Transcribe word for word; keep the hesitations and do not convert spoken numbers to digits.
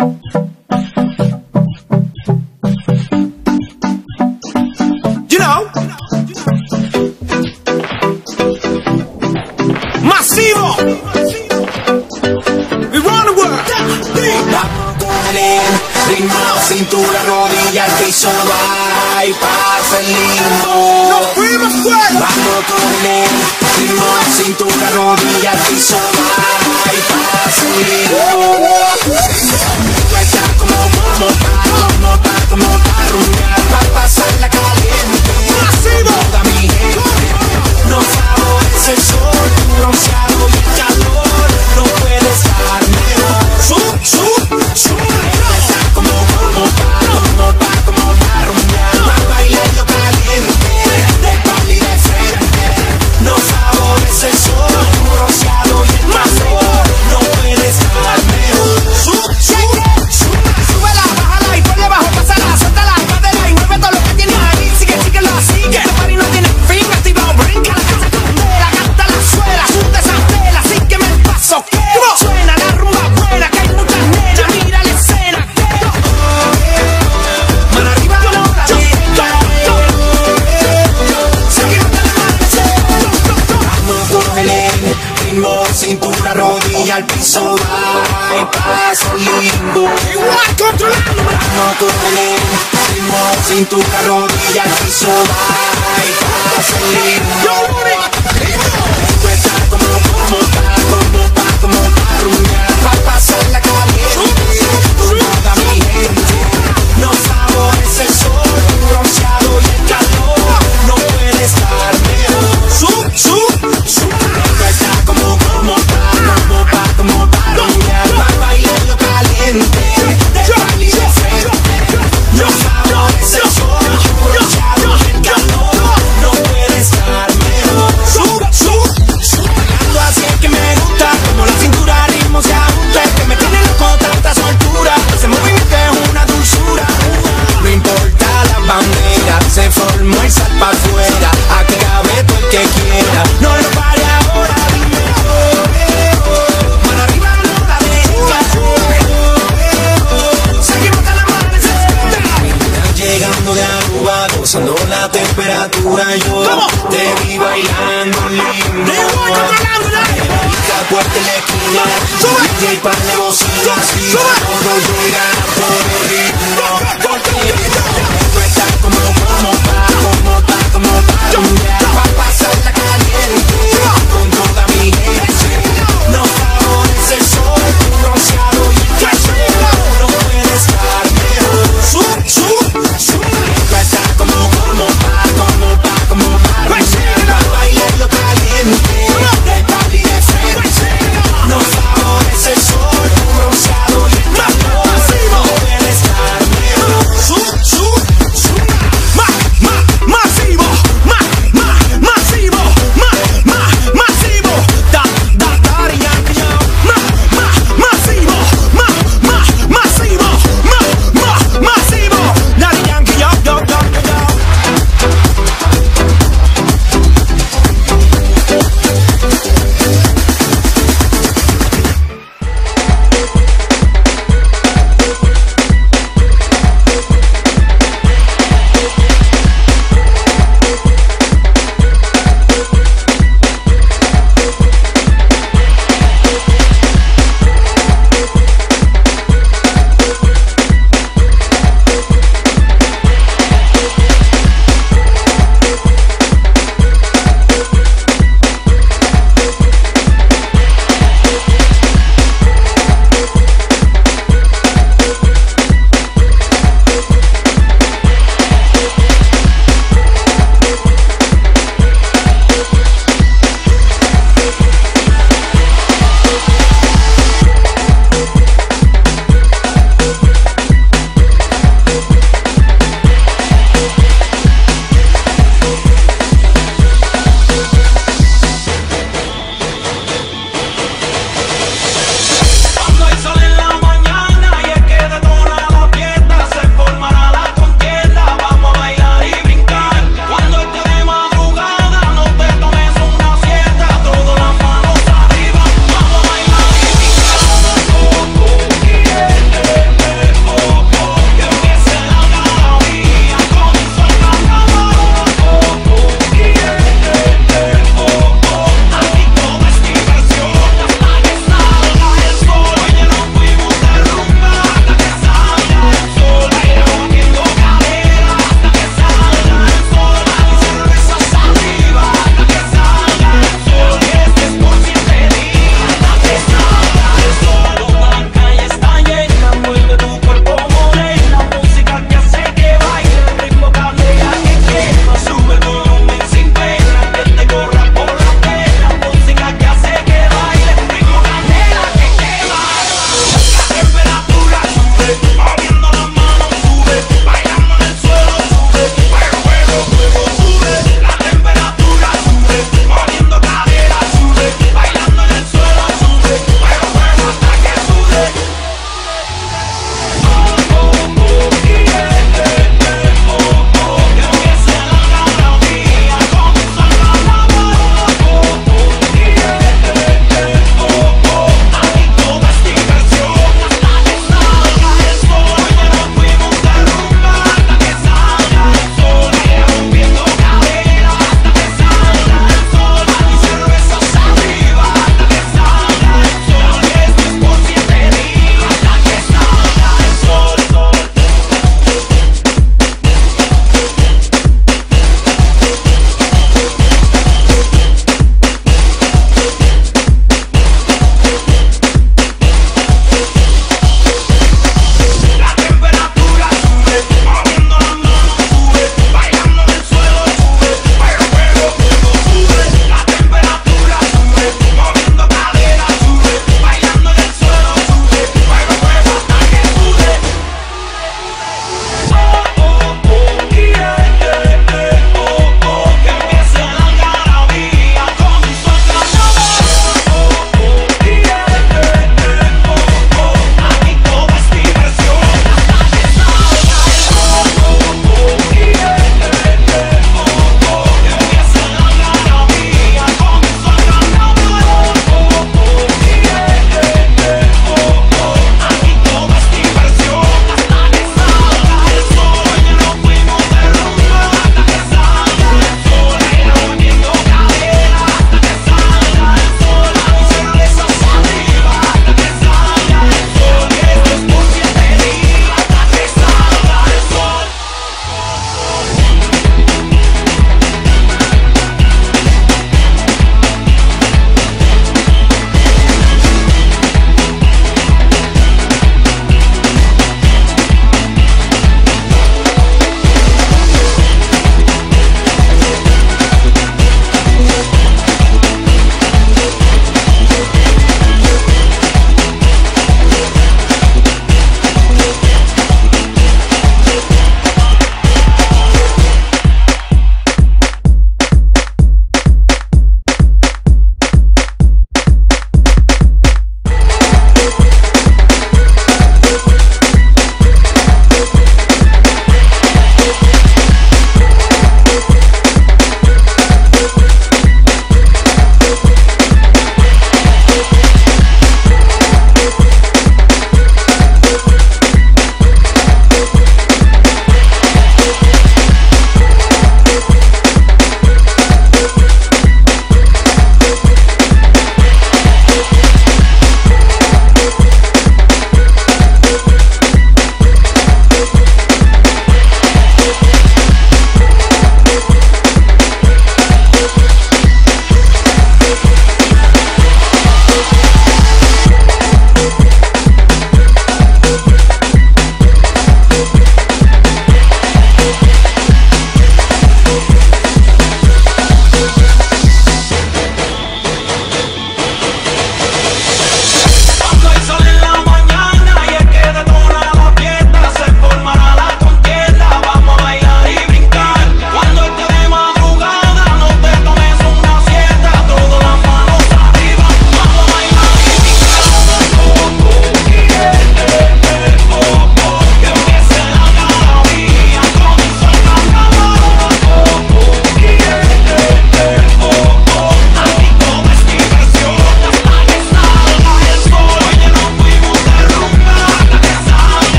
You know, masivo. We run the world. Vamos con el ritmo, cintura, rodilla, al piso, va y pasa el limbo. Nos fuimos fuera. Vamos con el ritmo, cintura, rodilla, al piso, va y pasa el limbo. Está como, como, pa, como, pa, como, pa, rumbear, pa' pasarla caliente. Masivo. Toda mi gente nos favorece el sol, tu bronceado y el calor. No puede estar mejor. Sub, sub, sub. Está como, como, pa, como, pa, como, pa, rumbear, pa' bailarlo caliente, de pali de frente. Nos favorece el sol, tu bronceado y el calor. No puede estar mejor. Sub, sub, sub. Súbela, bájala y por debajo pásala, suéltala, cadera y mueve todo lo que tienes ahí. Sigue, sigue, lo sigue. Este party no tiene fin, activado, brinca la casa candela, canta la suela, suelta esa tela, así que me paso. Que suena la rumba buena, que hay muchas nenas, mira la escena. Mano arriba, no la deja. Seguimos de la mano. Vamos con el ritmo, cintura, rodilla, al piso, va y pasa el limbo. Igual controlando. Vamos con el ritmo, cintura, rodilla, al piso, va y pasa el limbo. Tú estás como, como, pa, como, pa, como, pa, rumbear, pa' pasarla caliente. Toda mi gente nos favorece el sol, tu bronceado y el calor. No puede estar mejor. Sub, sub, sub. Tú estás como, como, pa, como, pa, como, pa, rumbear, pa' bailarlo caliente, de pali de frente. Nos favorece el sol, tu bronceado y el calor. No puede estar mejor. Sub, sub, sub. Bailando así es que me gusta, como la cintura al ritmo se ajusta. Es que me tiene loco tanta soltura, ese movimiento es una dulzura. No importa la bandera, se formó el sal pa' afuera. Aquí cabe todo el que quiera, no lo pare ahora, dime oh, eh, oh. Mano arriba, no la deja. Seguimos de la mano. Llegando de Aruba, gozando la temperatura. Yo te vi bailando lindo. Puerta en la esquina, D J par de bocinas, y todo yo